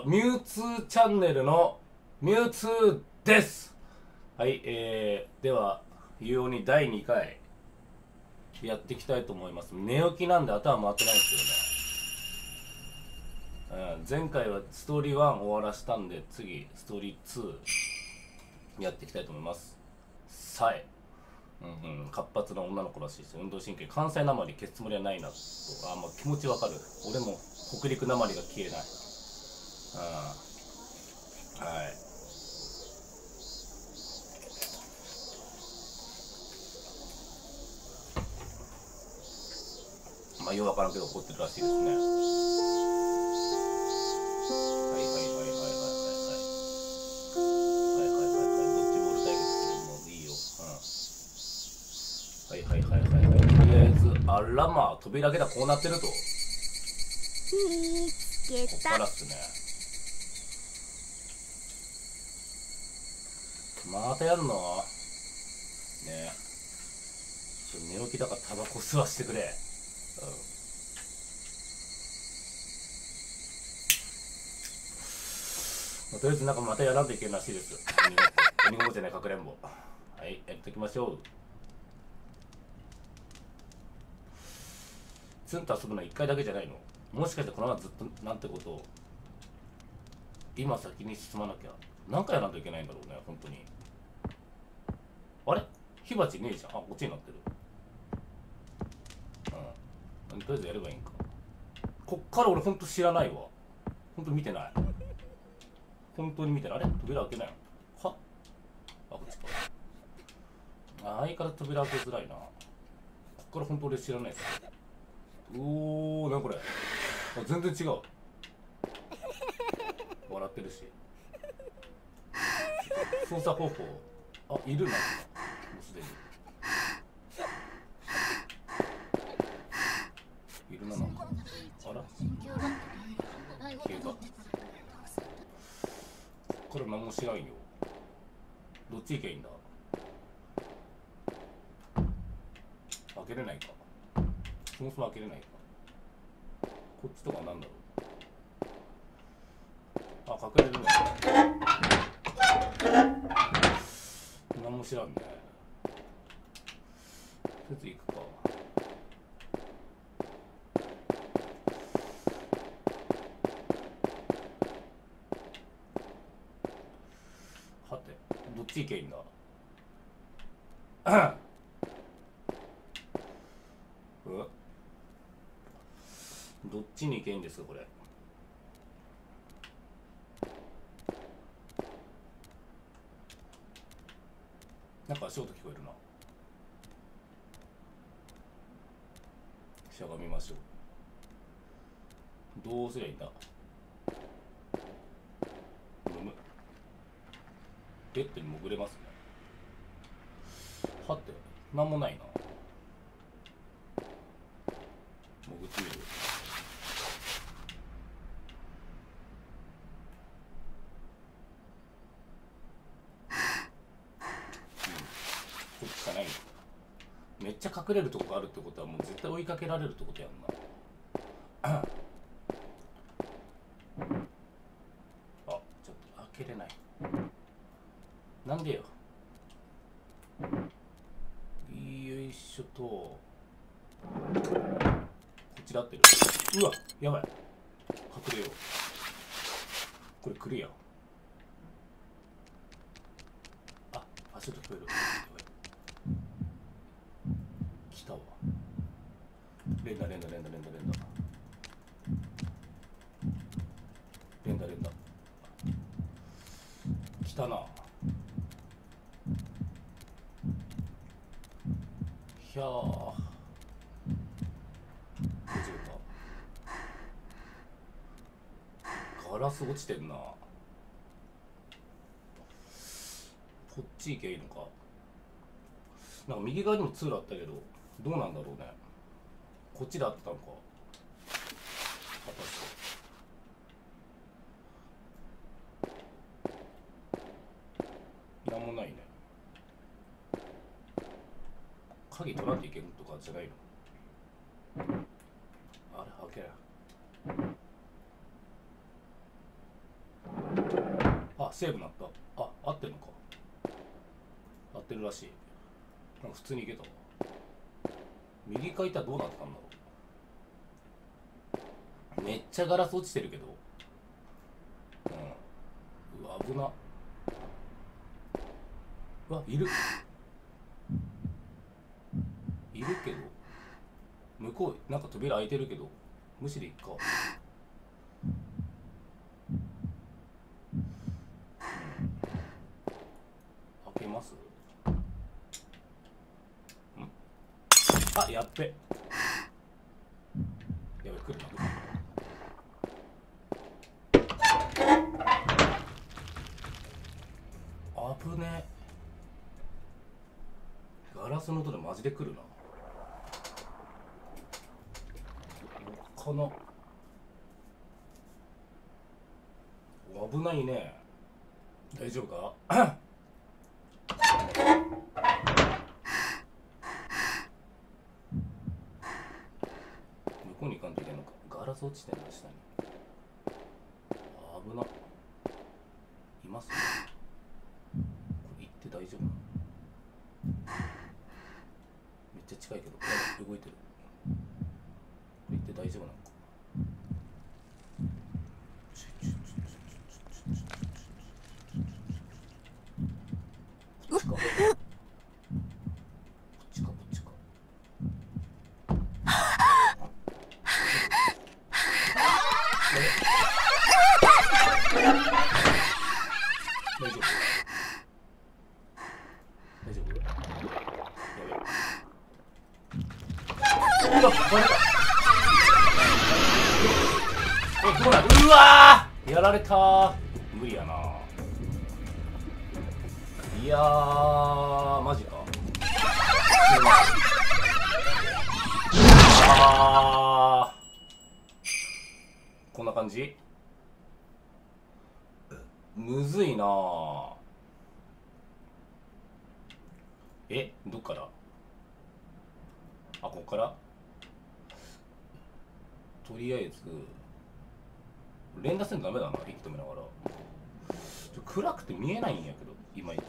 ミュウツーチャンネルのミュウツーです。はい、では有用に第2回やっていきたいと思います。寝起きなんで頭回ってないんですけどね、前回はストーリー1終わらしたんで、次ストーリー2やっていきたいと思います。さえ活発な女の子らしいです。運動神経、関西なまり消すつもりはないなと。まあ、気持ちわかる。俺も北陸なまりが消えない。はい。まあようわからんけど怒ってるらしいですね。はいはいはいはいはいはいはいはいはいはいはい、ドッジボール対決するのもいいよ。はいはいはいはいはい。とりあえずあらまあ扉開けたらこうなってると。 見つけこっからた。 っすね。またやるのね。寝起きだからタバコ吸わしてくれ。とりあえずなんかまたやらんといけんらしいです。鬼ごっこじゃない、かくれんぼ。はい、やっていきましょう。ツンと遊ぶのは1回だけじゃないの？もしかしてこのままずっとなんてことを。今先に進まなきゃ何回やらんといけないんだろうね、本当に。あれ火鉢ねえじゃん。こっちになってる。とりあえずやればいいんか。こっから俺ほんと知らないわ。ほんと見てない。本当に見てない。あれ扉開けないのは。こっちか。相変わらず扉開けづらいな。こっから本当俺知らないです。なにこれ。全然違う。笑ってるし。操作方法。いるな。もうすでにいるな。なんかあら消えた。こっから何も知らんよ。どっち行けばいいんだ。開けれないか。そもそも開けれないか。こっちとかなんだろう。隠れるね。何も知らんね。とりあえず行くか。はて、どっち行けばいいんだ。どっちに行けばいいんですかこれ。なんか足音聞こえるな。しゃがみましょう。どうすりゃいいんだ。ベッドに潜れますね。はて、なんもないな。潜ってみる。こっちしかないの。めっちゃ隠れるとこがあるってことはもう絶対追いかけられるってことやんな。ちょっと開けれない。なんでよ。よいしょと。こっちで合ってる。うわ、やばい。隠れよう。これクリア。足音聞こえる。やばい。来たわ。連打。来たな。ひゃー。ガラス落ちてんな。こっち行けばいいのか。なんか右側にも通路あったけどどうなんだろうね。こっちで合ってたのか果たして。なんもないね。鍵取らんといけんとかじゃないの。あれ、開けない。 セーブなった。あ、合ってるのか。合ってるらしい。なんか普通にいけたわ。右側いったらどうなってたんだろう。めっちゃガラス落ちてるけど。うん。うわ、危な。うわ、いる。いるけど。向こう、なんか扉開いてるけど。無視でいっか。開けます？あ、やっべ。やべ、来るな。危ねえ。ガラスの音でマジで来るな。この危ないね。大丈夫か？向こうに行かんといけんのか。ガラス落ちてんだ下に。危な。いますね。これ行って大丈夫なの？めっちゃ近いけど動いてる。これ行って大丈夫なのか。こっちか。こっちかこっちか。大丈夫？大丈夫？やべ。うわ、バレた。どうなる？うわー、やられたー。無理やな。いやー、マジか。あー、こんな感じ？むずいなー。え、どっから？あ、こっから？とりあえず連打せんとダメだな、息止めながら。暗くて見えないんやけど、いまいち。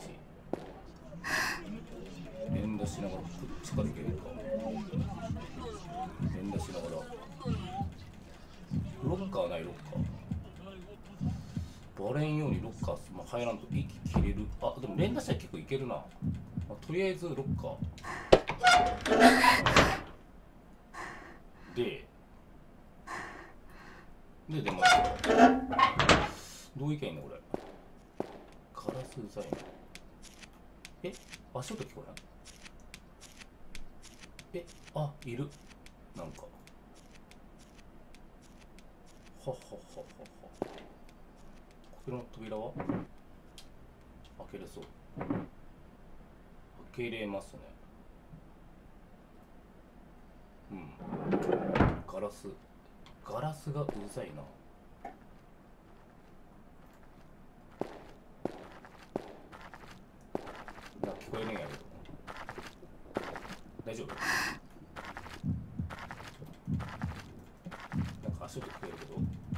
連打しながらこっちからいけるか。連打しながら。ロッカーない、ロッカー。バレんようにロッカー、まあ、入らんと息切れる。あ、でも連打したら結構いけるな。まあ、とりあえずロッカー。で出ますよ。どういけんのこれ。ガラスうざいな。え、足音聞こえん？え、あ、いる。なんか。ははははは。ここの扉は開けれそう。開けれますね。うん。ガラスがうざいな。なんか聞こえねえやけど。大丈夫？なんか足音聞こえるけど。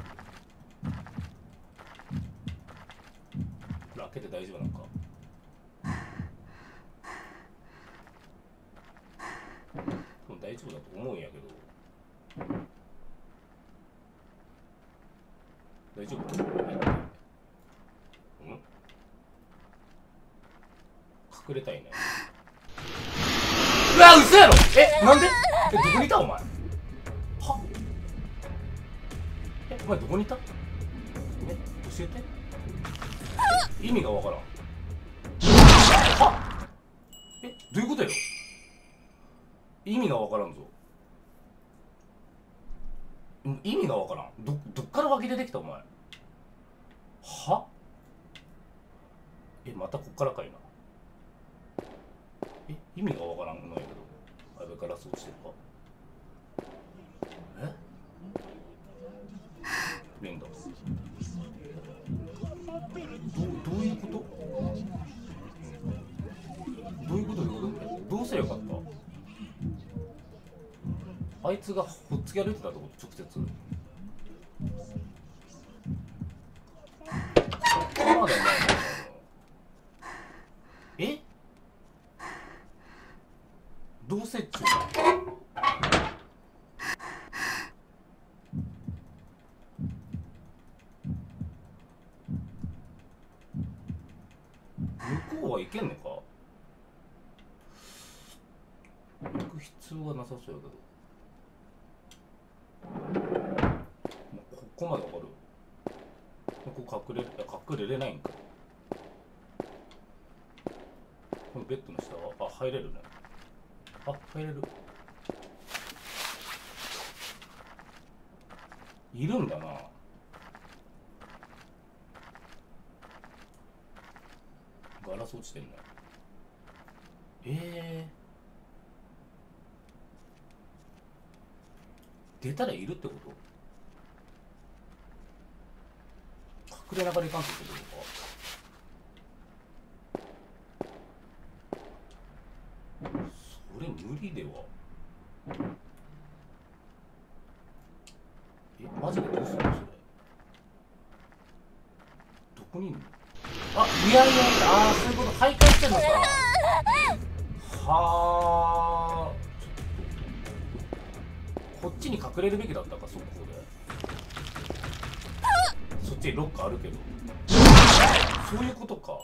これ開けて大丈夫なのか？多分大丈夫だと思うんやけど。大丈夫？うん？隠れたいね。うわ、嘘やろ！え、なんで？え、どこにいたお前。は？え、お前どこにいた？え、教えて。意味がわからん。は？え、どういうことよ。意味がわからんぞ。意味がわからん。どっから湧き出てきたお前。は？え、またこっからかいな。え、意味がわからんのやけど。あれガラス落ちてるか。え？連打。どういうこと？どういうこと？どうすればよかった？あいつがほっつき歩いてたってこと？直接。まだお前けんのか。行く必要がなさそうやけど、ここまで上がる。ここ隠れれないんか。このベッドの下は入れるね。入れる。いるんだな。ガラス落ちてんね。出たらいるってこと？隠れながらいかんってことか？それ無理では。マジでどうするのそれ。どこにいんの？いや、そういうこと徘徊してんのか。はあ。こっちに隠れるべきだったか、そこで。そっちにロッカーあるけど。そういうことか。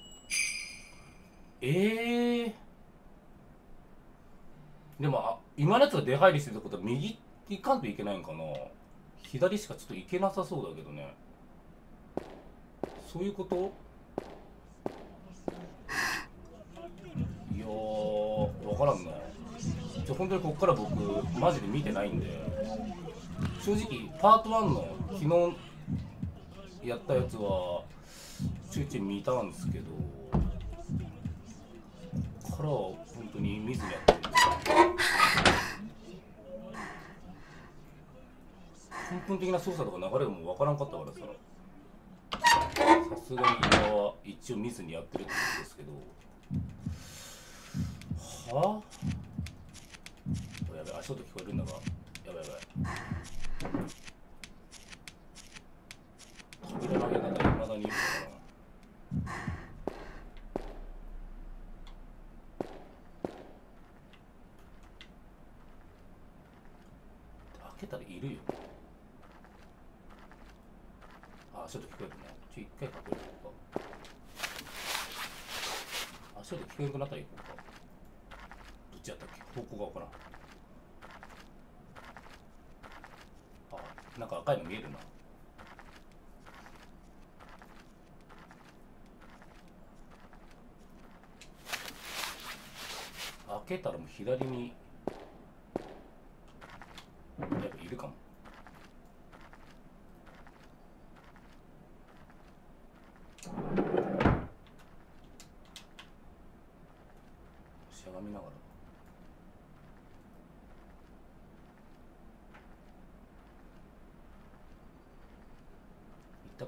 でも今のやつが出入りしてるってことは右行かんといけないんかな。左しかちょっと行けなさそうだけどね。そういうこと？いやー、わからんな。本当にこっから僕マジで見てないんで、正直パート1の昨日やったやつはちょいちょい見たんですけど、からは本当に見ずにやってるんですよ。根本的な操作とか流れもわからんかったからさ、さすがに今は一応見ずにやってるってことですけど、はあ、やべ、足音聞こえるんだが、やばい。扉の開け方未だにいるかな。開けたらいるよ。足音聞こえるね。一回隠れるか。足音聞こえなくなったら行こうか。どっちやったっけ？方向がわからん。なんか赤いの見えるな。開けたらもう左にやっぱいるかも。しゃがみながら。行ったか。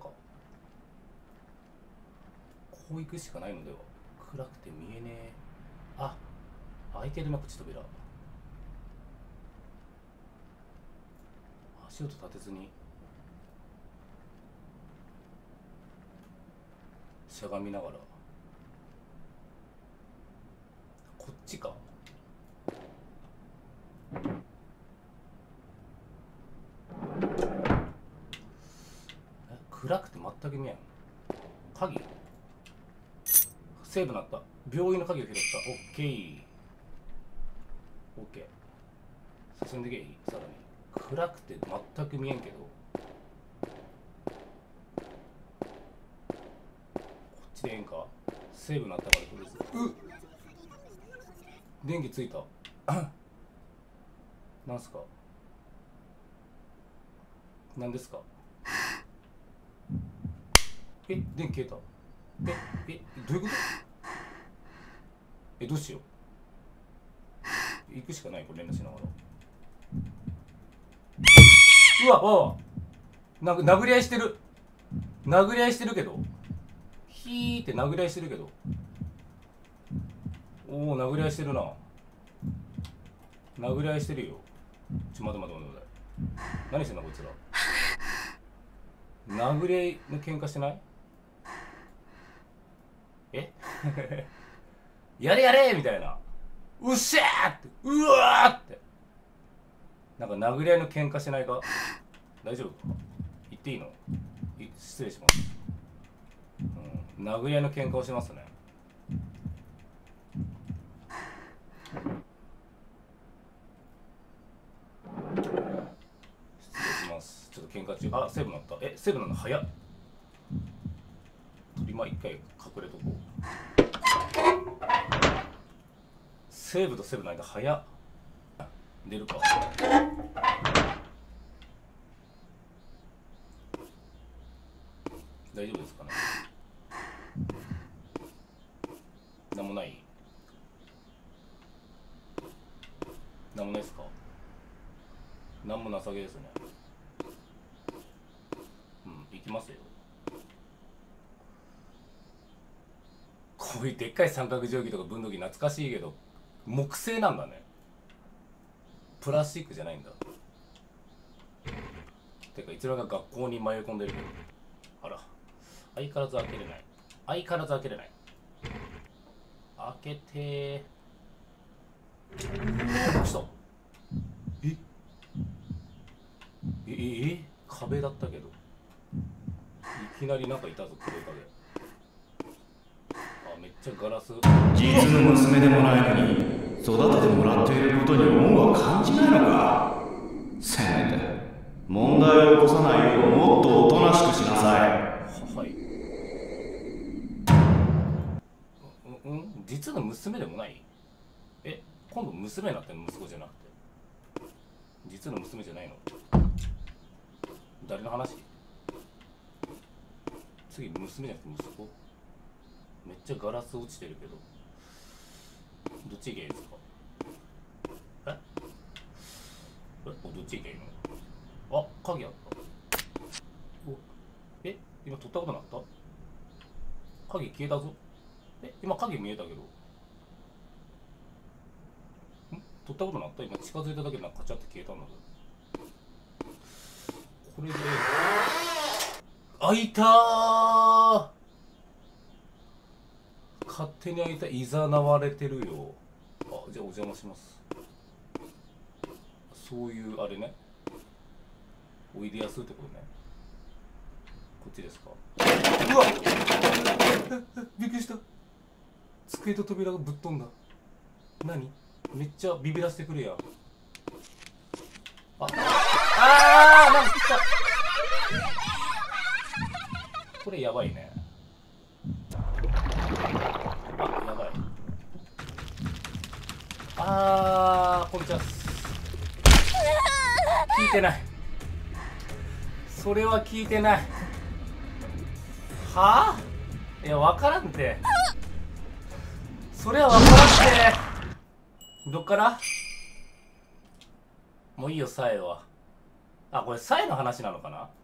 こう行くしかないのでは。暗くて見えねえ。開いてるな、口扉。足音立てずにしゃがみながら。こっちか。暗くて全く見えん。鍵セーブなった。病院の鍵を拾った。オッケー。オッケー。進んでけいい。さらに暗くて全く見えんけど、こっちでええんか。セーブなったからとりあえず。電気ついた。なんすか。なんですか。電気消えた。どういうこと。どうしよう。行くしかない。これ連絡しながら。殴り合いしてる。殴り合いしてるけど。ヒーって殴り合いしてるけど。殴り合いしてるな。殴り合いしてるよ。待て。何してんのこいつら。殴り合いの喧嘩してない？やれみたいな。うっしゃーって、うわーって。なんか殴り合いの喧嘩しないか。大丈夫か。言っていいの？失礼します。殴り合いの喧嘩をしますね。 ます。ちょっと喧嘩中。あ、セーブなった。セーブなの早っ。鳥間一回隠れとこう。セーブとセーブの間早っ。出るか。大丈夫ですかね。なんもない。なんもないですか。なんもなさげですね。うん、行きますよ。こういうでっかい三角定規とか分度器懐かしいけど、木製なんだね。プラスチックじゃないんだ。てかいつらが学校に迷い込んでるけど、あら、相変わらず開けれない。相変わらず開けれない。開けてー。どうした。壁だったけど、いきなりなんかいたぞ、黒い影。あ、めっちゃガラス。 実の娘でもないのに育ててもらっていることに恩は感じないのか。せめて問題を起こさないようもっとおとなしくしなさい。 はい。実の娘でもない。今度娘になってんの、息子じゃなくて。実の娘じゃないの。誰の話。次娘じゃなくて息子。めっちゃガラス落ちてるけど、どっち行けばいいですか。どっち行けばいいの。あ、鍵あった。今取ったことなかった。鍵消えたぞ。今鍵見えたけど、取ったことなった。今近づいただけでなんかカチャって消えたんだけど。これで開いたー。勝手に開いた。いざなわれてるよ。あ、じゃあお邪魔します。そういうあれね。おいでやすってことね。こっちですか。うわっびっくりした。机と扉がぶっ飛んだ。何、めっちゃビビらせてくるやん。なんか来た。これやばいね。やばい。こんにちは。聞いてない。それは聞いてない。はあ。いや、わからんて。それはわからんて。どっから。もういいよ、サエは。これサエの話なのかな。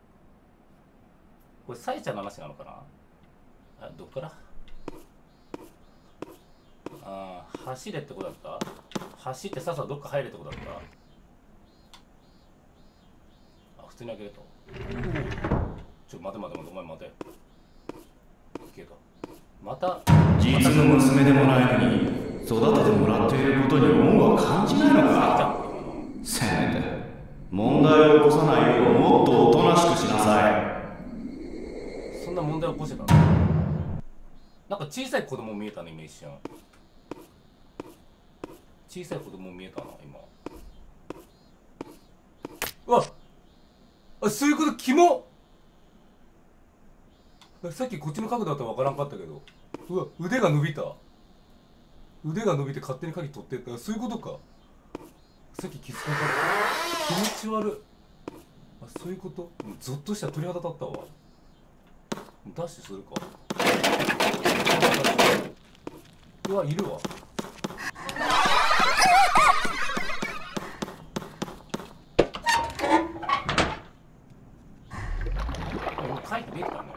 これサエちゃんの話なのかな。どっから。走れってことだった。走ってさっさとどっか入れってことだった。普通に開けると。待て、お前待て。消えた。また実の娘でもないのに育ててもらっていることに恩は感じないのか。せめて問題を起こさないようもっとおとなしくしなさい。 そんな問題を起こしてたの。なんか小さい子供見えたね、今一瞬。小さい子供見えたな、今。うわっ、そういうこと。キモ。さっきこっちの角度だったら分からんかったけど、うわ、腕が伸びた。腕が伸びて勝手に鍵取ってった。そういうことか。さっき気づかなかった。気持ち悪い。そういうこと。ゾッとした。鳥肌立ったわ。ダッシュするか。うわ、いるわ。回避できたね。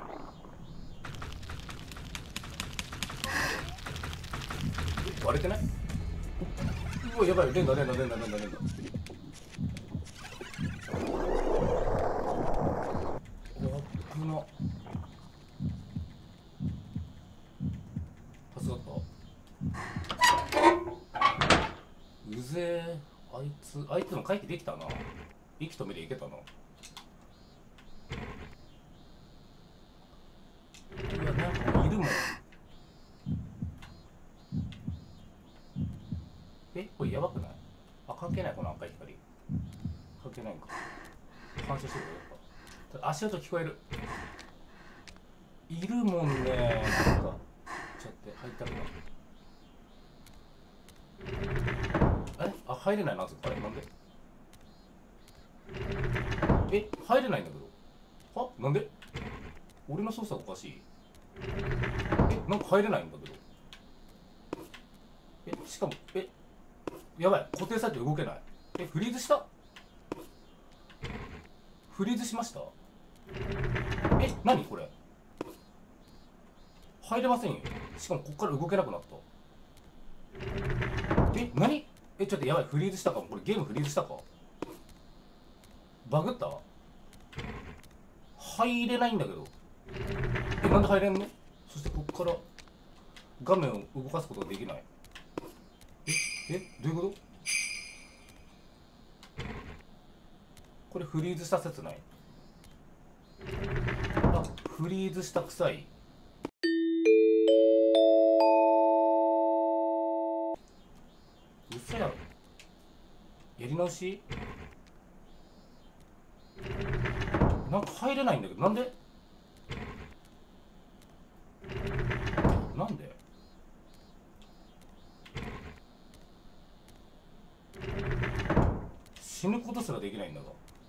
割れてない。うわ、やばい。連打。危な。助かった。うぜえ。あいつも回避できたな。息止めていけたな。いや、なんかいるもん。これやばくない。関係ない。この赤い光関係ないんか。 反射してるやっぱ足音聞こえる。いるもんね。なんかちょっと入ったくな。あ、入れないな。あれなんで入れないんだけど。はなんで俺の操作おかしい。なんか入れないんだけど。しかもやばい、固定されて動けない。フリーズした。フリーズしました。何これ。入れませんよ。しかもこっから動けなくなった。何ちょっとやばい、フリーズしたかも。これゲームフリーズしたか。バグった。入れないんだけど。なんで入れんの。そしてこっから画面を動かすことができない。どういうこと。これフリーズした説ない。あ、フリーズした臭い。嘘やろ。やり直し。なんか入れないんだけど。なんで死ぬことすらできないんだが。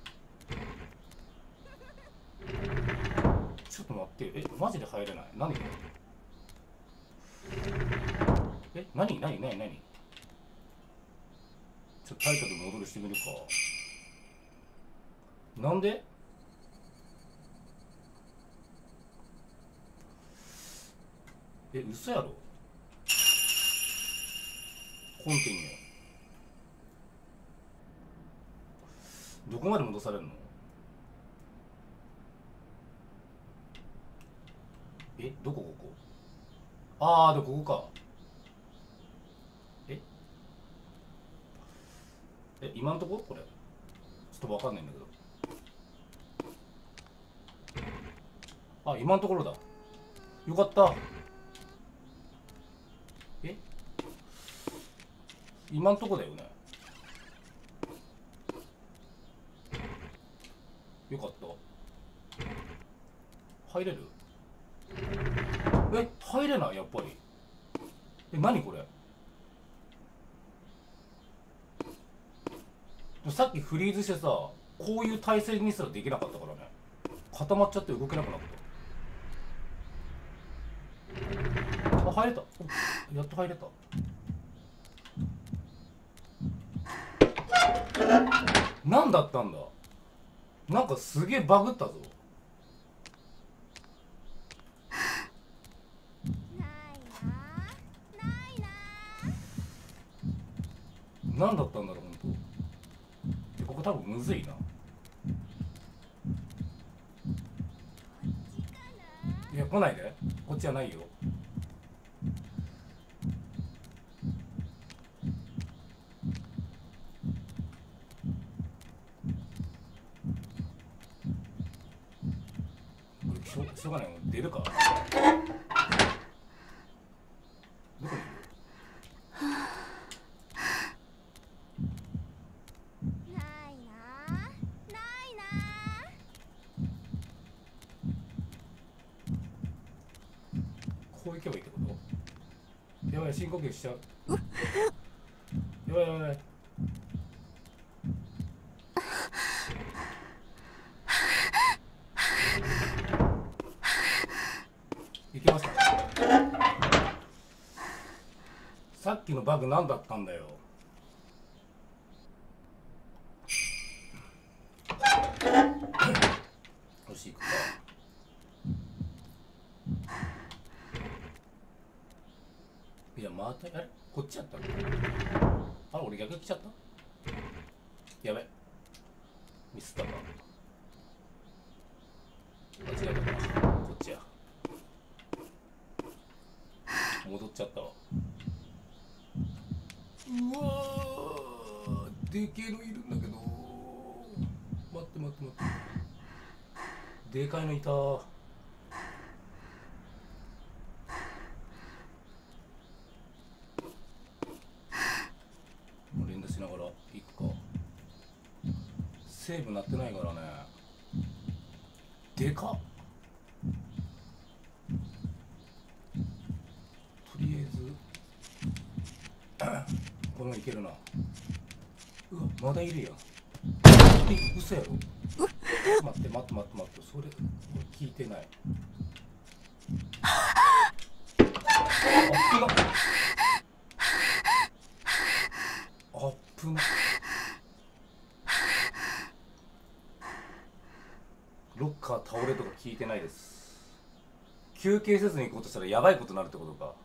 ちょっと待って。マジで入れない。何これ。何ちょっとタイトル戻るしてみるか。なんで嘘やろ。コンティニュー。どこまで戻されるの。どこここ。ああ、でここか。今のとここれちょっとわかんないんだけど。あ、今のところだ。よかった。今のとこだよね。よかった。入れる。入れない。やっぱり。何これ。さっきフリーズしてさ、こういう体勢にすらできなかったからね。固まっちゃって動けなくなった。あ、入れた。やっと入れた。何だったんだ。なんかすげえバグったぞ。何だったんだろう。本当ここ多分むずいな。いや、来ないで。こっちじゃないよ。しょうがない。出るか。どこにいる。こう行けばいいってこと。やばい、深呼吸しちゃう。やばいやばい。行きました。さっきのバグ何だったんだよ。よし、行くか。いや、また、こっちやったの。あれ、俺逆に来ちゃった。やべ、ミスったか。間違えたか。こっちや。戻っちゃったわ。うわー、でけえのいるんだけど。待って。でかいのいた。もう連打しながら行くか。せーブなってないからね。でかっ。とりあえずこのいけるな。うわまだいるやん。嘘やろ。待って待って待って待って、それ聞いてない。あっぶなあっぶな。ロッカー倒れとか聞いてないです。休憩せずに行こうとしたらやばいことになるってことか。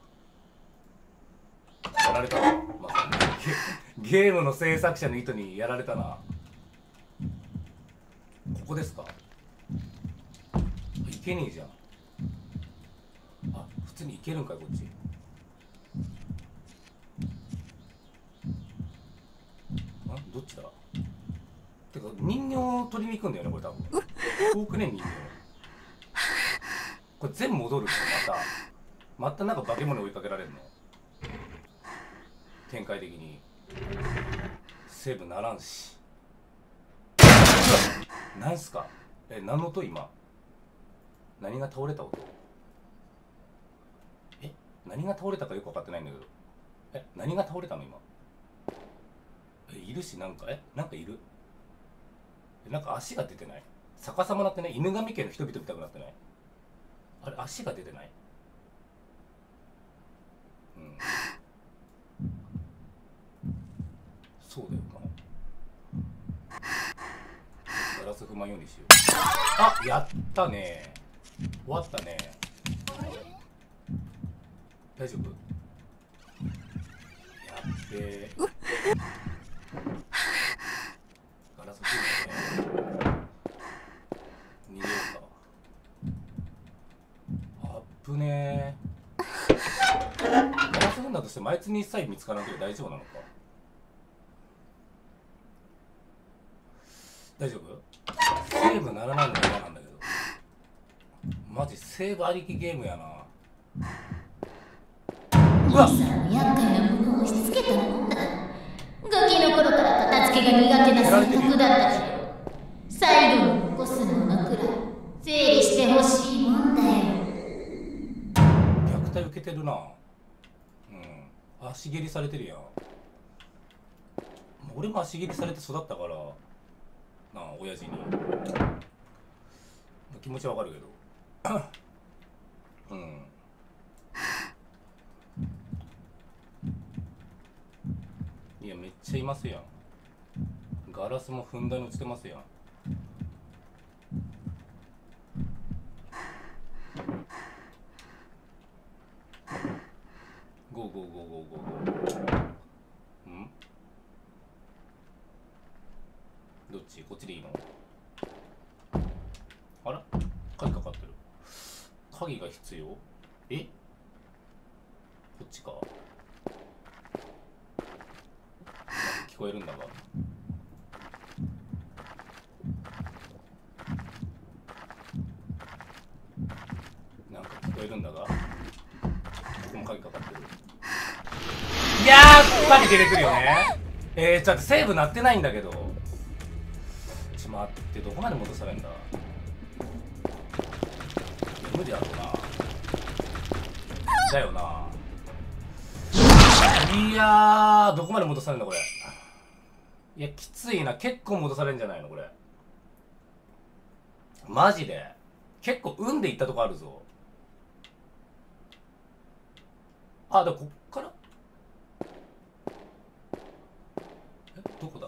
やられたな、まさにゲームの制作者の意図にやられたな。ここですか。いけねえじゃん。あ、普通にいけるんかいこっち。あ、どっちだ。てか人形取りに行くんだよねこれ多分。遠くね人形。これ全部戻るのまたなんか化け物追いかけられるの。展開的にセーブならんし。なんすか。何の音今。何が倒れた音。何が倒れたかよく分かってないんだけど。何が倒れたの今。いるしなんかなんかいる。なんか足が出てない。逆さまなってね。犬神家の人々みたくなってない。あれ足が出てない。うん。そうだよな。ガラス踏まんようにしよう。あ、やったね。終わったね。大丈夫。やっべえ。ガラス踏むね。逃げようか。あっぶねー。ガラス踏んだとしてもあいつに一切見つからなければ大丈夫なのか。大丈夫。セーブならないのが嫌なんだけど。マジセーブありきゲームやな。うわっ、 厄介なものを押し付けたもんだ。ガキの頃から片付けが苦手な性格だったけど、最後に残すものくらい整理してほしいもんだよ。 虐待受けてるな。うん、足蹴りされてるやん。俺も足蹴りされて育ったからなあ、親父に。気持ちはわかるけどうん。いやめっちゃいますやん。ガラスもふんだんに落ちてますやん。ゴーゴーゴーゴーゴーゴー。ん？どっち？こっちでいいの？あら？鍵かかってる。鍵が必要？こっちか。聞こえるんだが。なんか聞こえるんだが。ここも鍵かかってる。いやー、鍵出てくるよね。ちょっとセーブなってないんだけど。待って、どこまで戻されるんだ。無理だろうな。だよな。いやー、どこまで戻されるんだこれ。いやきついな。結構戻されるんじゃないのこれ。マジで結構運でいったとこあるぞ。あ、でもこっからどこだ。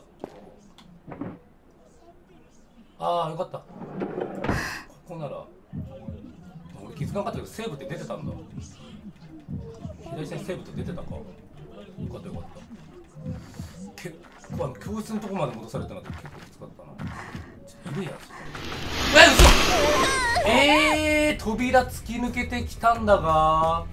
ああよかった。ここなら俺気づかなかったけどセーブって出てたんだ。左下にセーブって出てたか。よかったよかった。結構教室のとこまで戻されたのって結構きつかったな。いるやんそこに。嘘。扉突き抜けてきたんだが。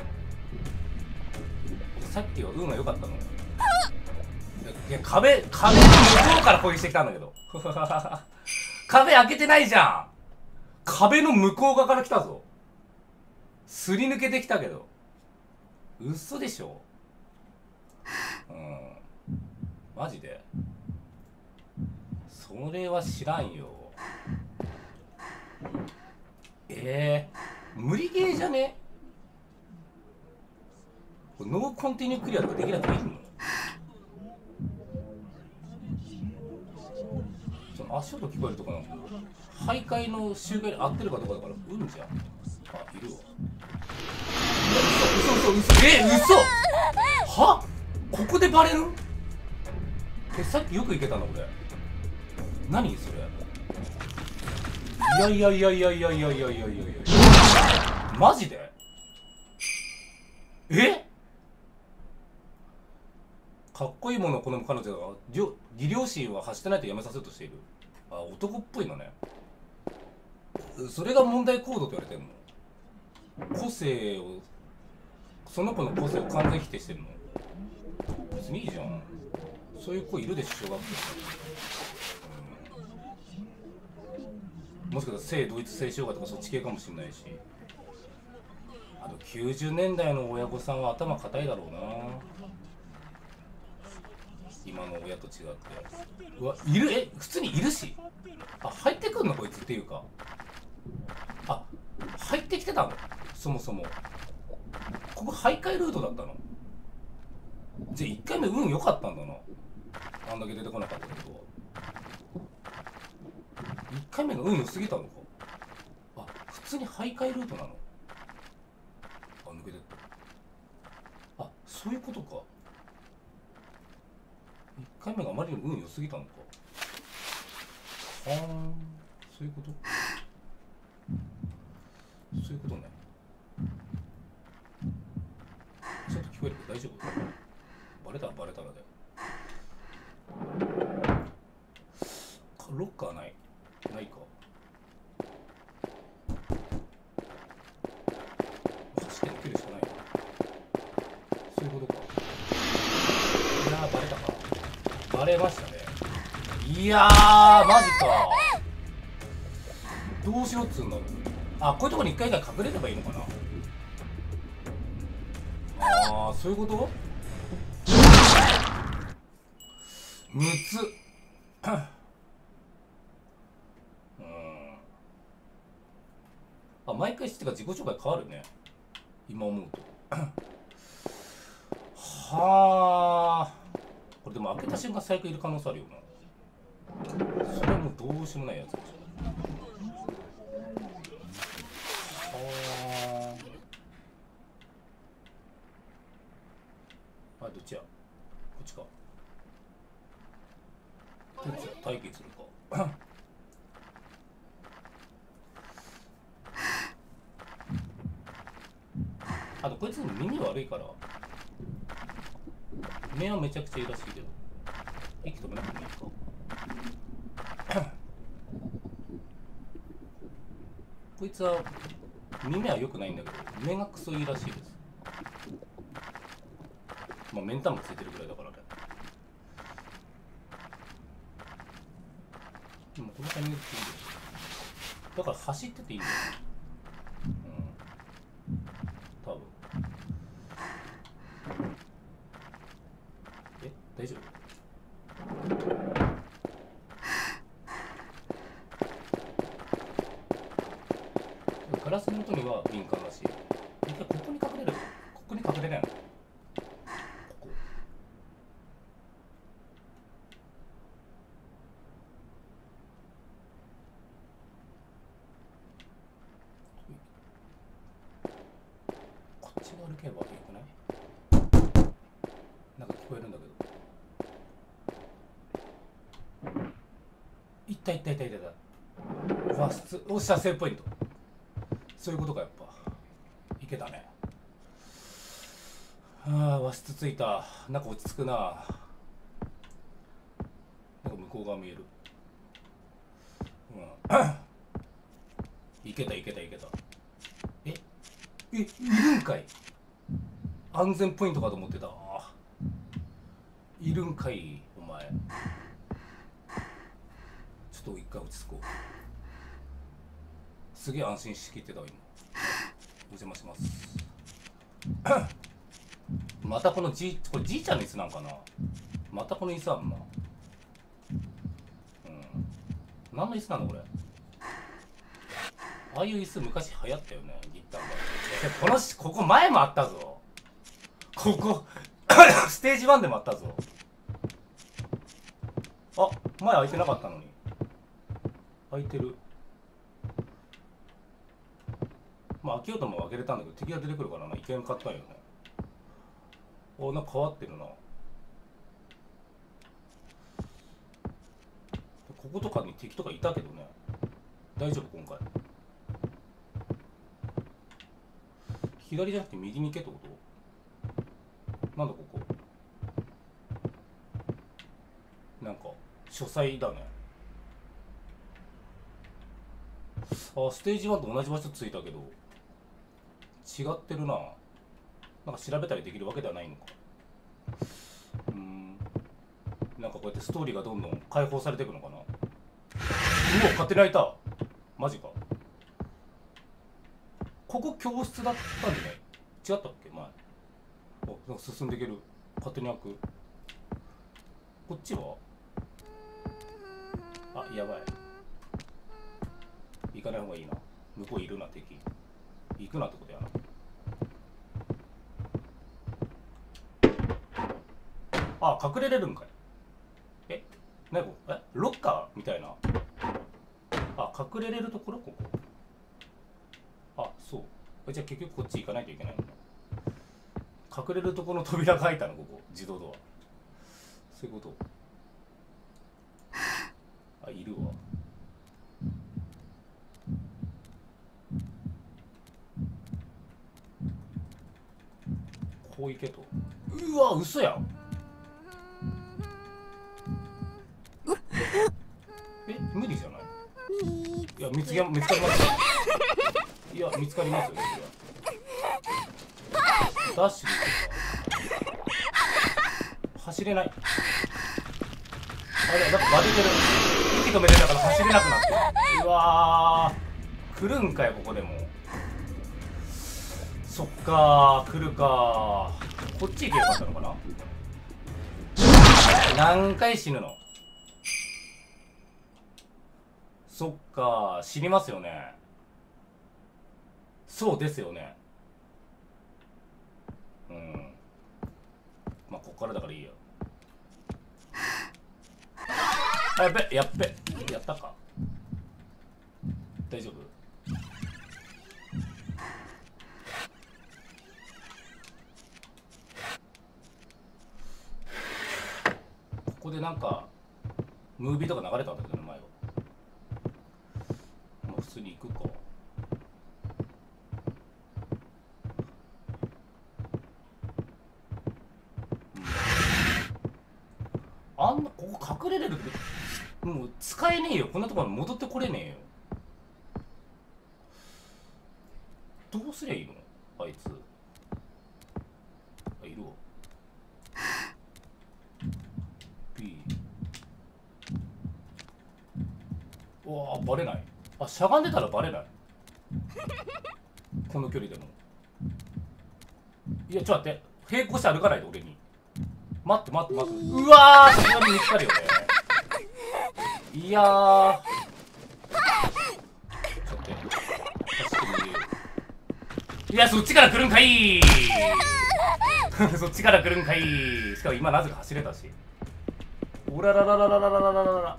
さっきは運が良かったの。いや壁の向こうから攻撃してきたんだけど壁開けてないじゃん。壁の向こう側から来たぞ。すり抜けてきたけど嘘でしょ。マジでそれは知らんよ。無理ゲーじゃね？ノーコンティニュークリアとかできなくていいの？その足音聞こえるとこなんか徘徊の周回に合ってるかどうかだからうんじゃん。あ、いるわ。嘘は？ここでバレる？さっきよくいけたの俺。何それ？いやマジで？かっこいいものを好む彼女が義両親は発してないとやめさせようとしている。あ、男っぽいのね。それが問題行動と言われてるの？個性を、その子の個性を完全否定してるの？別にいいじゃん。そういう子いるでしょ、小学校、もしかしたら性同一性障害とかそっち系かもしれないし。あと90年代の親御さんは頭固いだろうな、今の親と違って。うわ、いる？普通にいるし。あ、入ってくんのこいつっていうか。あ、入ってきてたの？そもそもここ徘徊ルートだったの？じゃあ1回目運良かったんだな、あんだけ出てこなかったけど。1回目の運良すぎたのか。あ、普通に徘徊ルートなの？あ、抜けてった。あ、そういうことか。1回目があまりにも運良すぎたのか。はーん、そういうこと？そういうことね。ちょっと聞こえるけど大丈夫？バレたらバレたらで。ロッカーないか。走って抜けるしかない。そういうことか。いやー、バレたか。バレましたね。いやー、マジか。どうしろっつうんだろう。あ、こういうところに一回一回隠れればいいのかな。あー、そういうこと？むつあ、毎回してか自己紹介変わるね、今思うと。はあ、これでも開けた瞬間最悪いる可能性あるよな。それはもうどうしようもないやつでしょ。はあ、どっちや、こっちか。待機するか。あとこいつ耳悪いから目はめちゃくちゃいいらしいけど、息止めなくてもいいか。こいつは耳は良くないんだけど目がクソいいらしいです。まあ目ん玉もついてるぐらいだからね。でもこのタイミングでいいよ。だから走ってていいんだよ。多分。大丈夫？ガラスの音には敏感だし、一回ここに隠れる。ここに隠れないの。ここ。こっちが歩けばよくない？なんか聞こえるんだけど。いったいったいったいったいった。和室、おっしゃ、セーブポイント。そういうことか、やっぱ。いけたね。ああ、和室ついた。なんか落ち着くな。なんか向こう側見える。いけたいけたいけた。いるんかい。安全ポイントかと思ってた。いるんかい、お前。ちょっと一回落ち着こう。すげえ安心しきってたわ今。お邪魔します。またこのこれじいちゃんの椅子なんかな。またこの椅子あんな。 何の椅子なのこれ。ああいう椅子昔流行ったよね、ギターが。ここ前もあったぞ。ここステージ1でもあったぞ。あ、前開いてなかったのに。開いてる。まあ開けようとも開けれたんだけど、敵が出てくるからな、いけんかったんよね。お、なんか変わってるな。こことかに敵とかいたけどね。大丈夫今回。左じゃなくて右に行けってこと？なんだここ。なんか書斎だね。あ、ステージ1と同じ場所ついたけど違ってるな。なんか調べたりできるわけではないのか。なんかこうやってストーリーがどんどん解放されていくのかな。うお、勝手に開いた。マジか。ここ教室だったんじゃない？違ったっけ前。お、なんか進んでいける。勝手に開く。こっちはあ、やばい。行かない方がいいな。向こういるな、敵。行くなってことやな。あ、隠れれるんかい。え、なにここ。ロッカーみたいな。あ、隠れれるところここ。あ、そう。じゃあ結局こっち行かないといけないの。隠れるところの扉が開いたの、ここ。自動ドア。そういうこと。あ、いるわ。こう行けと。うわ、嘘やん。無理じゃない？いや、見つかりますよ。いや、見つかりますよ。ダッシュで行くか。走れない。あれ、なんかバテてる。息止めてたから走れなくなってる。うわー、来るんかよ、ここでも。そっかー、来るかー。こっち行けばよかったのかな。何回死ぬの？そっかー、死にますよね。そうですよね。まあこっからだからいいや。あ、やっべ、やったか。大丈夫？ここでなんかムービーとか流れたんだけどね、前は。まあ普通に行くか。あんなここ隠れれるけどもう使えねえよ。こんなところに戻ってこれねえよ。どうすりゃいいのあいつ。あ、いるわ。B。 うわあ、バレない。あ、しゃがんでたらバレない。この距離でも。いや、ちょっと待って、並行して歩かないで俺に。待って。うわー、さすがに見つかるよね。いやー、ちょっと待って、いや、そっちから来るんかいそっちから来るんかい。しかも今なぜか走れたし。おらららららららららら。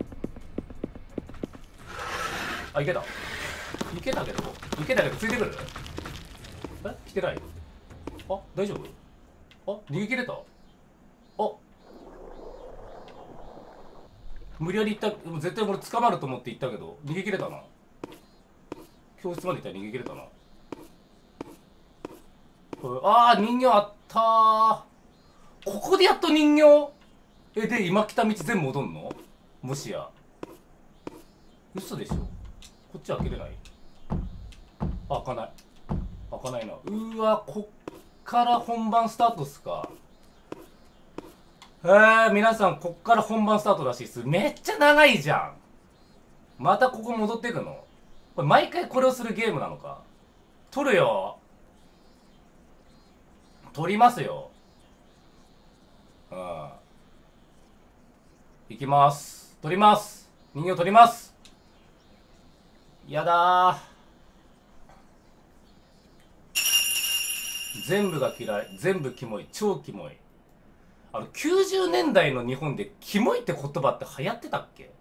あ、いけたけどついてくる。来てない。あ、大丈夫。あ、逃げ切れた。あ、無理やり行った。絶対俺捕まると思って行ったけど逃げ切れたな。教室まで行ったら逃げ切れたな。あー、人形あったー。ここでやっと人形。で今来た道全部戻んの？もしや嘘でしょ。こっち開けれない。あ、開かないな。うわ、こっから本番スタートっすか。皆さんこっから本番スタートらしいっす。めっちゃ長いじゃん。またここ戻ってくの？これ毎回これをするゲームなのか。撮るよ。撮りますよ。行きます。撮ります。人形撮ります。 やだー。全部が嫌い、全部キモい、超キモい。90年代の日本でキモいって言葉って流行ってたっけ？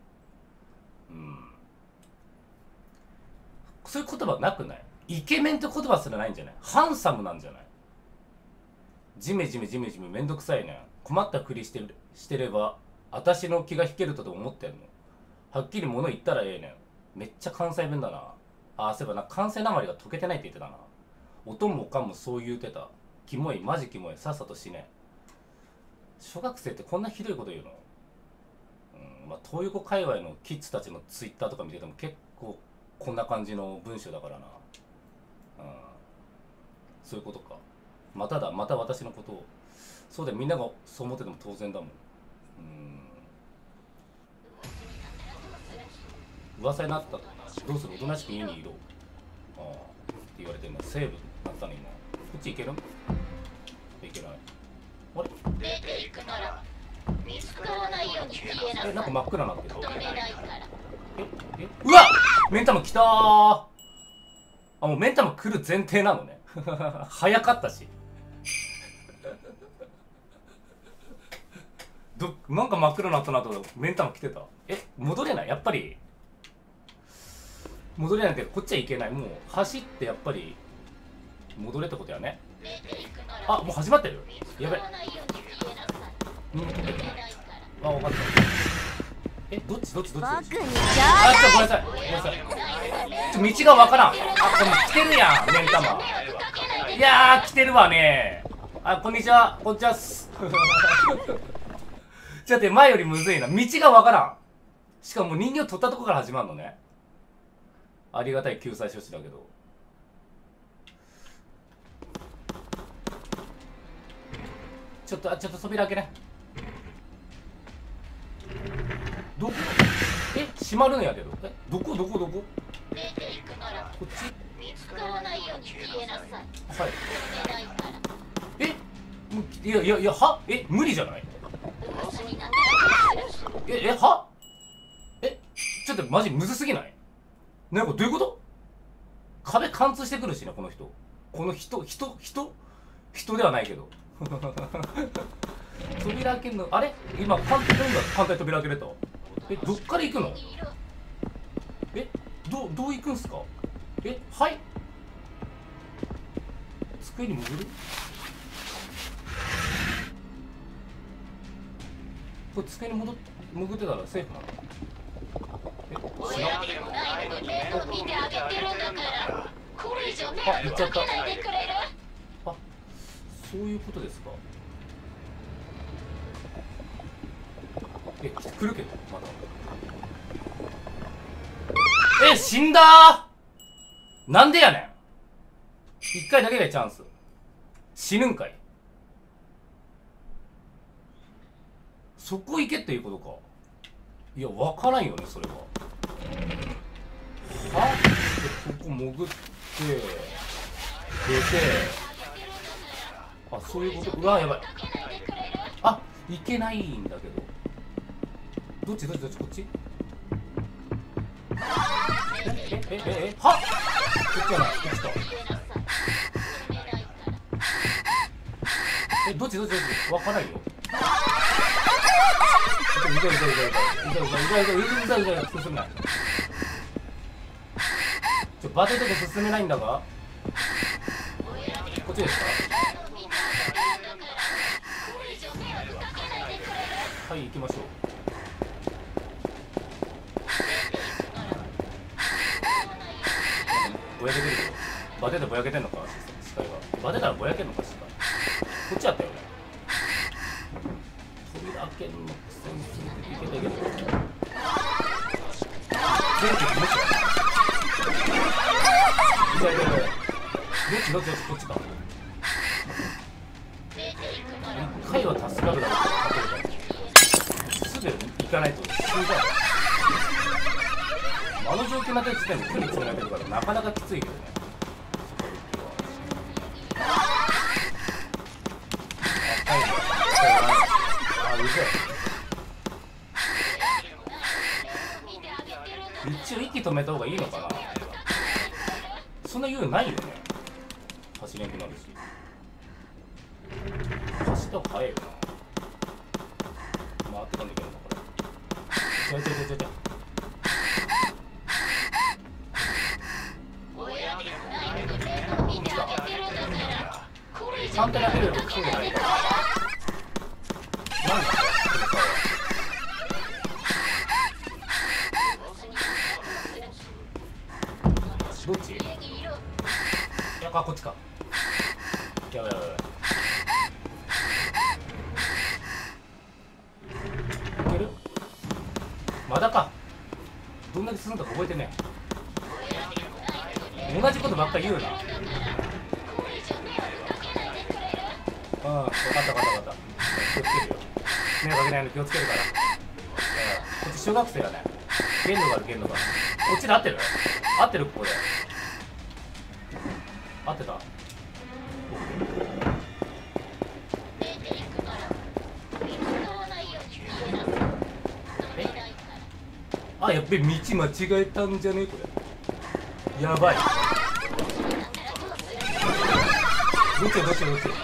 そういう言葉なくない？イケメンって言葉すらないんじゃない？ハンサムなんじゃない？ジメジメジメジメめんどくさいね。困ったふりしてれば私の気が引けるとで思ってんの？はっきり物言ったらええねん。めっちゃ関西弁だな。そういえば関西なまりが解けてないって言ってたな。おとんもおかんもそう言うてた。キモい、マジキモい、さっさと死ね。小学生ってこんなひどいこと言うの？東横界隈のキッズたちのツイッターとか見てても結構こんな感じの文章だからな。そういうことか。また私のことを。そうだよ、みんながそう思ってても当然だもん。噂になった。どうする？おとなしく家にいろ。って言われてるの。セーブなったの今。こっち行ける？いけない。あれ？ 出ていくなら見つからないように消えなさい。 なんか真っ暗になってる。 止めないから。 うわっ！メンタム来たー。もうメンタム来る前提なのね。早かったし。なんか真っ暗になったなとメンタム来てた。戻れない？やっぱり戻れないけどこっちは行けない。もう走ってやっぱり戻れってことやね。もう始まってる。やべ。分かった。どっちごめんなさい。道がわからん。これ来てるやん、メンタマ。いやー、来てるわね。こんにちは。こんにちはっす。ちょっと前よりむずいな。道がわからん。しかも人形取ったとこから始まるのね。ありがたい救済処置だけど。ちょっと扉開けね。どこ？閉まるんやけど。どこ？ 出ていくならこっち？ 見つからないように消えなさい。 はい。 止めないから。 無理じゃない？ 噂になってる。 は？ちょっとマジむずすぎない？なんかどういうこと？壁貫通してくるしね、この人。この人ではないけど。扉開けんの、あれ？今簡単に扉開けれた。どっから行くの？どう行くんすか？はい？机に潜る？これ机に潜ってたらセーフなの？ 親でもないのに面倒見てあげてるんだから、これ以上迷惑かけないでくれる？ そういうことですか。来るけどまだ。死んだー。なんでやねん。一回だけがチャンス。死ぬんかい。そこ行けっていうことか。いや、わからんよね、それは。ここ潜って、出て、そういうこと。うわ、やばい。いけないんだけど。どっちこっち？こっちじゃない、こっちか。どっちわからんよ。進めない。バテてて進めないんだが。こっちですか？はい、行きましょう。ぼやけてるけど。バテてぼやけてんのか、視界は。バテたらぼやけんのか、視界。こっちやったよね。扉開けんのくせについていけたけど。全部無視や。どっちこっちか。一回は助かるだろう。すぐ行かないと死んじゃう。あの状況になった時点で距離詰められてるからなかなかきついけどね。うぜえ。一応息息止めた方がいいのかな。そんな言うないよね。走れんくなるし。走った方が早いよな。回ってかんといけないのこれ。ちょ。3点投げるよりクソじゃないから。なんだどっち？いや、こっちか。やばい。いける？まだか。どんだけ進んだか覚えてねえ。同じことばっかり言うな。分かった。気をつけるよ。迷惑かけないの気をつけるから。こっち小学生だね。限度がある。こっちで合ってる？合ってるここで。合ってた？あ、やっべ、道間違えたんじゃねえこれ。やばい。どっち？どこ？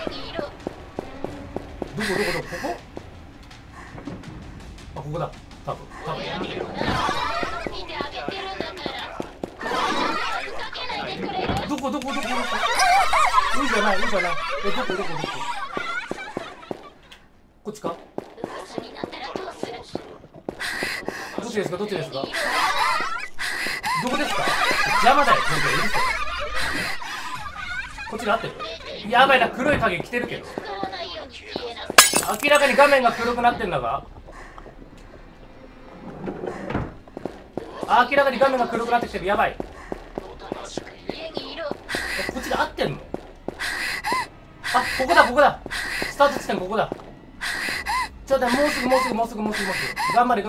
あ、ここだ。多分。どこ？いいじゃない。どこ？こっちか？どっちですか？どこですか？邪魔だよ、こっちで合ってる？やばいな、黒い影着てるけど。明らかに画面が黒くなってんだが。明らかに画面が黒くなってきてる。やばい。こっちで合ってんの？あ、ここだ。スタート地点ここだ。ちょっともうすぐ。頑張れ。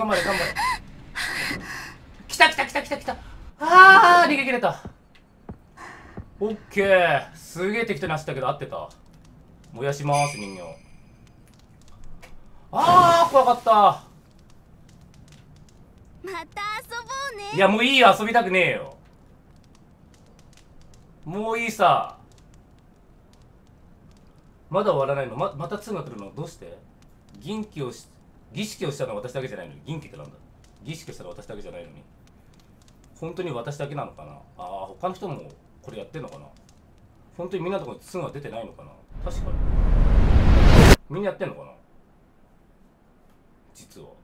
来た。あー、逃げ切れた。オッケー。すげえ適当に走ったけど合ってた。燃やします、人形。あー、怖かった。 また遊ぼうね。 いや、もういいよ、遊びたくねえよ。もういいさ。まだ終わらないの？また2が来るの？どうして？儀式をしたのは私だけじゃないのに。儀式ってなんだ？儀式をしたのは私だけじゃないのに。本当に私だけなのかな。ああ、他の人もこれやってんのかな。本当にみんなのところに2が出てないのかな。確かにみんなやってんのかな、実は。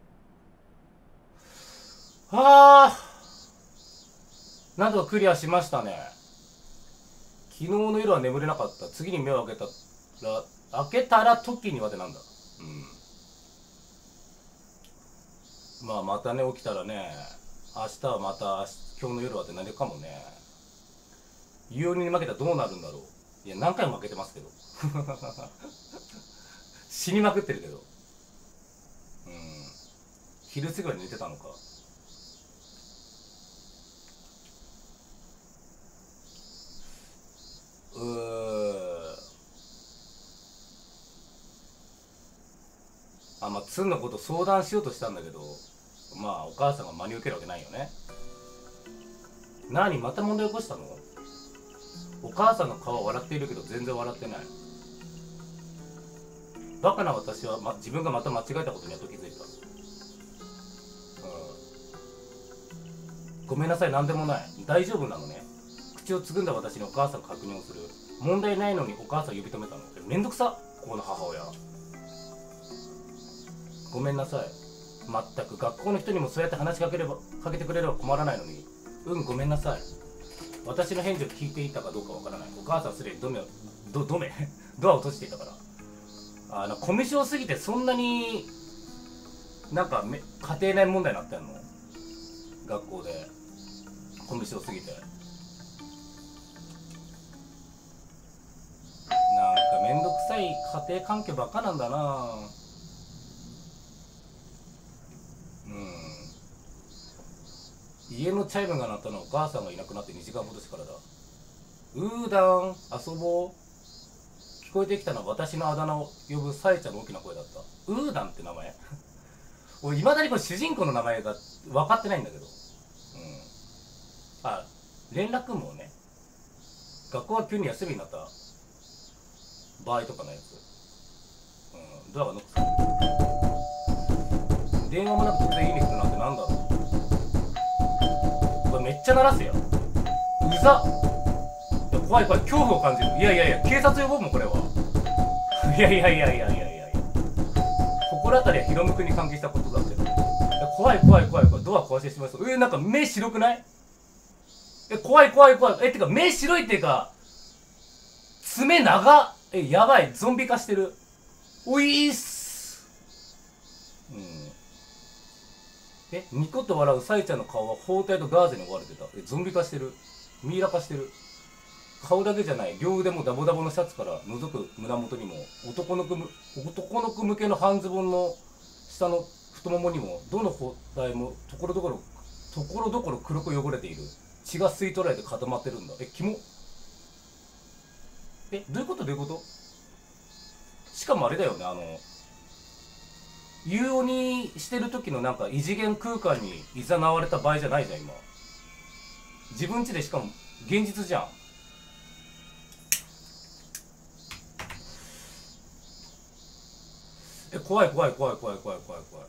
なんとかクリアしましたね。昨日の夜は眠れなかった。次に目を開けたら時にはってなんだ。まあまたね、起きたらね、明日はまた今日の夜はってなるかもね。有利に負けたらどうなるんだろう。いや、何回も負けてますけど死にまくってるけど。昼過ぎまで寝てたのか。まあツンのこと相談しようとしたんだけど、まあお母さんが真に受けるわけないよね。何また問題起こしたの？お母さんの顔は笑っているけど全然笑ってない。バカな私は、自分がまた間違えたことにやっと気づいた。ごめんなさい、なんでもない。大丈夫なのね。口をつぐんだ私にお母さんが確認をする。問題ないのにお母さん呼び止めたの。めんどくさ、ここの母親。ごめんなさい。まったく学校の人にもそうやって話しかけてくれれば困らないのに。ごめんなさい。私の返事を聞いていたかどうかわからない。お母さんすでにドアを閉じていたから。コミュ障すぎてそんなになんか家庭内問題になってんの？学校でコミュ障すぎて。なんかめんどくさい家庭環境ばっかなんだな。家のチャイムが鳴ったのはお母さんがいなくなって2時間ほどしてからだ。遊ぼう。聞こえてきたのは私のあだ名を呼ぶさえちゃんの大きな声だった。ダンって名前俺いまだにこれ主人公の名前が分かってないんだけど。 あ、連絡網ね。学校が急に休みになった場合とかのやつ。ドアがノックする。電話もなく突然家に来るなんてなんだろう。これめっちゃ鳴らすよ。うざっ。いや、怖い怖い、恐怖を感じる。いやいやいや、警察呼ぼうもんこれは。いやいやいやいやいやいやいや、心当たりはヒロム君に関係したことだけど。怖い怖い怖い怖い、ドア壊してしまいそう。なんか目白くない？怖い怖い怖い。てか目白いっていうか爪長っ。やばい、ゾンビ化してる。おいーっす。ニコッと笑うサイちゃんの顔は包帯とガーゼに追われてた。ゾンビ化してる。ミイラ化してる。顔だけじゃない、両腕もダボダボのシャツから覗く胸元にも、男の子向けの半ズボンの下の太ももにも、どの包帯もところどころ黒く汚れている。血が吸い取られて固まってるんだ。キモ。どういうことどういうこと？しかもあれだよね、有鬼してる時のなんか異次元空間にいざなわれた場合じゃないじゃん、今。自分家でしかも現実じゃん。怖い怖い怖い怖い怖い怖い怖い。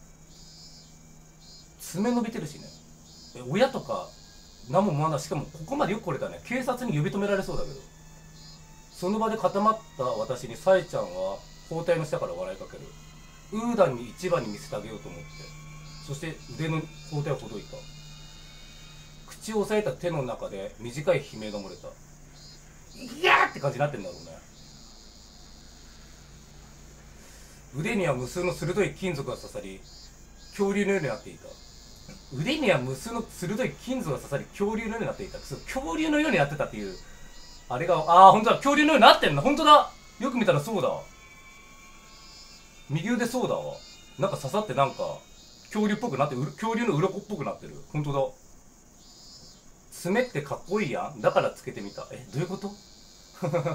爪伸びてるしね。親とか何も思わない。しかもここまでよく来れたね。警察に呼び止められそうだけど。その場で固まった私にサイちゃんは包帯の下から笑いかける。ウーダンに一番に見せてあげようと思って、そして腕の包帯をほどいた。口を押さえた手の中で短い悲鳴が漏れた。いやーって感じになってんだろうね。腕には無数の鋭い金属が刺さり、恐竜のようになっていた。腕には無数の鋭い金属が刺さり、恐竜のようになっていた。恐竜のようになってたっていう、あれが、本当だ、恐竜のようになってんの。本当だ、よく見たらそうだ。右腕そうだわ。なんか刺さってなんか恐竜っぽくなって、恐竜の鱗っぽくなってる。本当だ。爪ってかっこいいやん。だからつけてみた。どういうこと？ちょっと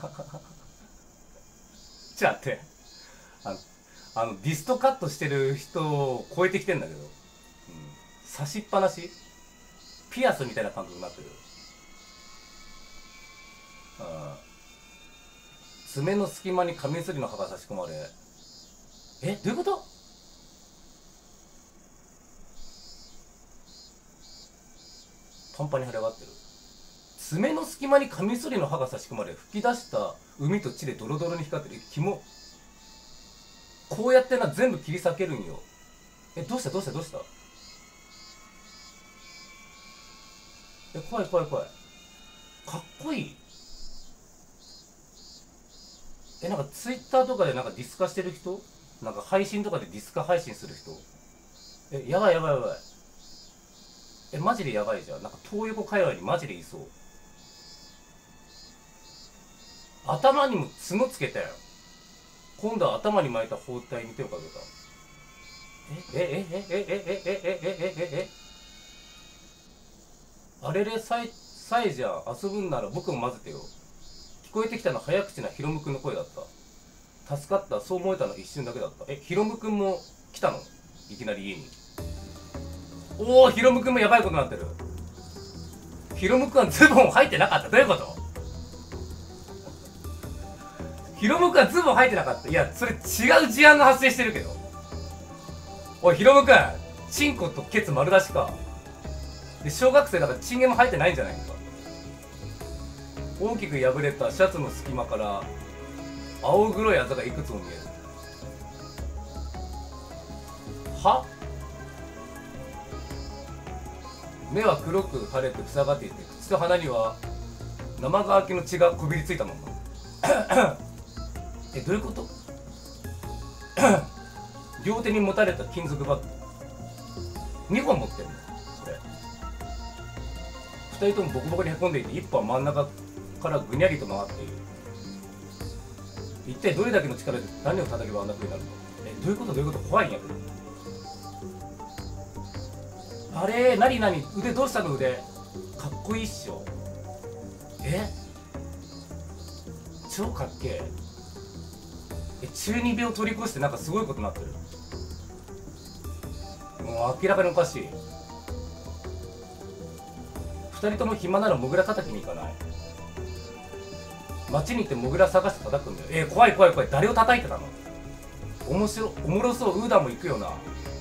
待って。ディストカットしてる人を超えてきてんだけど、刺しっぱなしピアスみたいな感覚になってる。爪の隙間にカミソリの刃が差し込まれ、どういうこと？パンパンに腫れ上がってる。爪の隙間にカミソリの刃が差し込まれ、吹き出した海と血でドロドロに光ってる。キモ。こうやってな、全部切り裂けるんよ。どうしたどうしたどうした？怖い怖い怖い。かっこいい。なんかツイッターとかでなんかディスカしてる人、なんか配信とかでディスカ配信する人、やばいやばいやばい。マジでやばいじゃん。なんか東横界隈にマジでいそう。頭にも角つけたよ。今度は頭に巻いた包帯に手をかけた。あれれ、サイじゃん。遊ぶんなら僕も混ぜてよ。聞こえてきたのは早口なヒロムくんの声だった。助かった、そう思えたの一瞬だけだった。ヒロムくんも来たの？いきなり家に。おお、ヒロムくんもやばいことになってる。ヒロムくんはズボン履いてなかった。どういうこと？ヒロムくんはズボン履いてなかった。いや、それ違う事案が発生してるけど。おい、ヒロムくん、チンコとケツ丸出しか。で、小学生だからチンゲも履いてないんじゃないか。大きく破れたシャツの隙間から青黒いあざがいくつも見える。は？目は黒く腫れて塞がっていて、口と鼻には生乾きの血がこびりついたまま。どういうこと？両手に持たれた金属バッグ2本持ってるのこれ。2人ともボコボコにへこんでいて、1本は真ん中からぐにゃりと回っている。一体どれだけの力で何を叩けばあんな風になるの？どういうことどういうこと？怖いんやけど。あれ、なになに、腕どうしたの？腕かっこいいっしょ。超かっけえ。中二病取り越してなんかすごいことになってる。もう明らかにおかしい。 2人とも暇ならモグラ叩きに行かない？街に行ってモグラ探して叩くんだよ。怖い怖い怖い。誰を叩いてたの？おもろそう。ウーダも行くよな。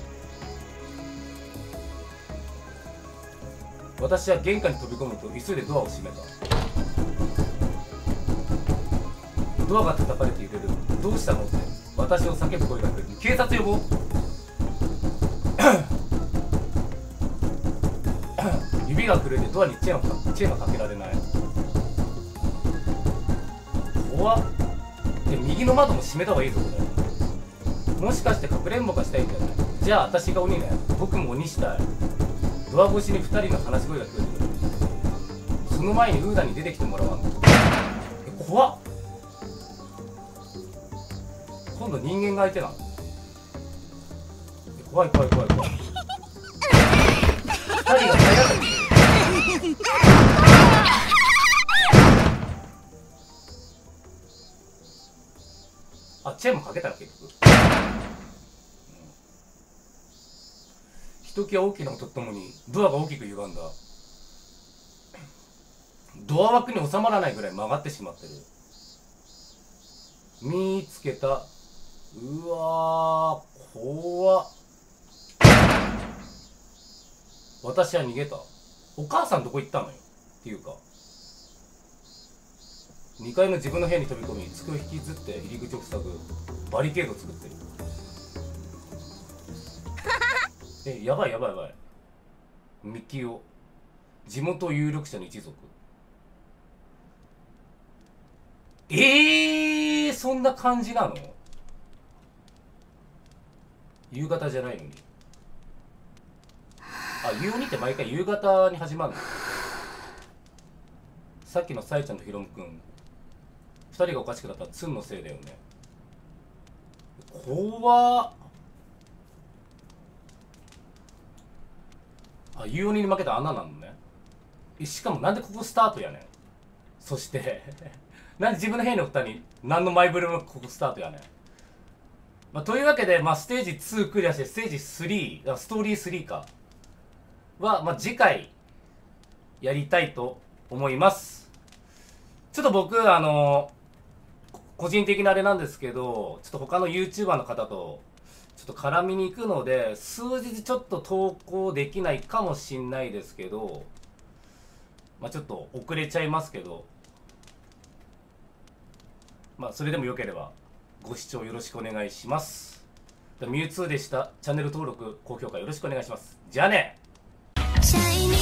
私は玄関に飛び込むと急いでドアを閉めた。ドアが叩かれて揺れる。どうしたのって私を叫ぶ声が来る。警察呼ぼう。指が震えてドアにチェーンがかけられない。怖っ。右の窓も閉めた方がいいぞこれ。もしかしてかくれんぼがしたいんじゃない？じゃあ私が鬼ね。僕も鬼したい。ドア越しに2人の話し声が聞こえてくる。その前にウーダに出てきてもらわんと。怖っ。今度人間が相手なの？怖い怖い怖い怖い。2人が早かった。あ、チェーンもかけたの結局。ひときわ大きな音とともにドアが大きく歪んだ。ドア枠に収まらないぐらい曲がってしまってる。見つけた。うわー、怖っ。私は逃げた。お母さんどこ行ったのよっていうか、2階の自分の部屋に飛び込み、机を引きずって入り口を塞ぐ。バリケードを作ってる。やばいやばいやばい。ミキオ、地元有力者の一族。そんな感じなの？夕方じゃないのに。あ、夕鬼って毎回夕方に始まるの？さっきのさえちゃんとヒロムくん、2人がおかしくなったらツンのせいだよね。怖っ。あ、夕鬼に負けた穴なのね。しかもなんでここスタートやねん。そしてなんで自分の部屋におったに何のマイブルもここスタートやねん。というわけで、ステージ2クリアしてステージ3、ストーリー3かは、次回やりたいと思います。ちょっと僕個人的なあれなんですけど、ちょっと他の YouTuber の方とちょっと絡みに行くので、数日ちょっと投稿できないかもしんないですけど、ちょっと遅れちゃいますけど、それでもよければご視聴よろしくお願いします。ミュウツーでした。チャンネル登録、高評価よろしくお願いします。じゃあね。 シャイニ